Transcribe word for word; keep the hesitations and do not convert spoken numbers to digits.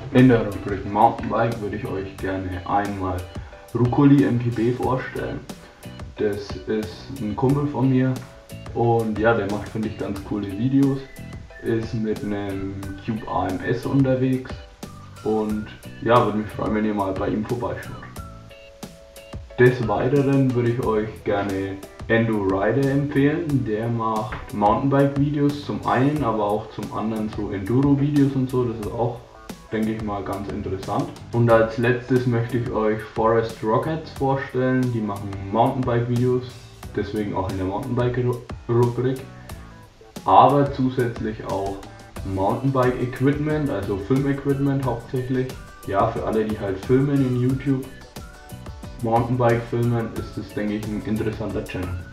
In der Rubrik Mountainbike würde ich euch gerne einmal Rucoli M T B vorstellen. Das ist ein Kumpel von mir und ja, der macht, finde ich, ganz coole Videos, ist mit einem Cube A M S unterwegs und ja, würde mich freuen, wenn ihr mal bei ihm vorbeischaut. Des Weiteren würde ich euch gerne Endo Rider empfehlen, der macht Mountainbike-Videos zum einen, aber auch zum anderen so Enduro-Videos und so, das ist auch, denke ich mal, ganz interessant. Und als letztes möchte ich euch Forest Rockets vorstellen, die machen Mountainbike-Videos, deswegen auch in der Mountainbike-Rubrik, aber zusätzlich auch Mountainbike-Equipment, also Film-Equipment hauptsächlich, ja, für alle, die halt filmen in YouTube. Mountainbike filmen ist das, denke ich, ein interessanter Channel.